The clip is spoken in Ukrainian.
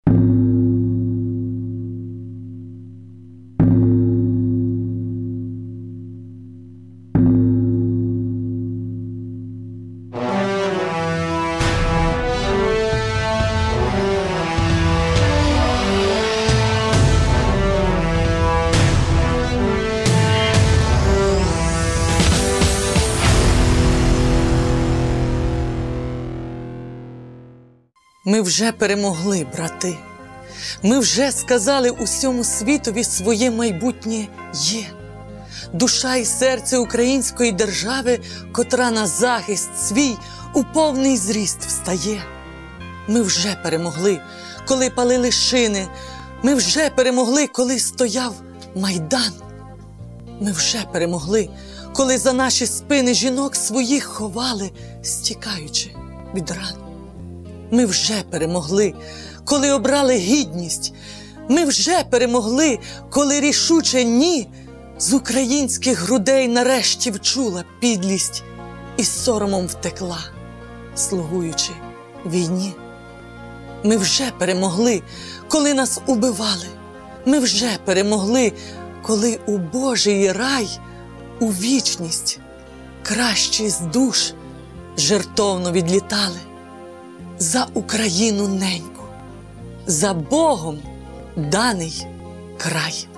Ми вже перемогли, брати. Ми вже сказали усьому світові своє майбутнє є. Душа і серце української держави, котра на захист свій у повний зріст встає. Ми вже перемогли, коли палили шини. Ми вже перемогли, коли стояв Майдан. Ми вже перемогли, коли за наші спини жінок своїх ховали, стікаючи від ран. Ми вже перемогли, коли обрали гідність. Ми вже перемогли, коли рішуче «ні» з українських грудей нарешті вчула підлість і соромом втекла, слугуючи війні. Ми вже перемогли, коли нас убивали. Ми вже перемогли, коли у Божий рай, у вічність, кращі з душ жертовно відлітали. За Україну неньку, за Богом даний край.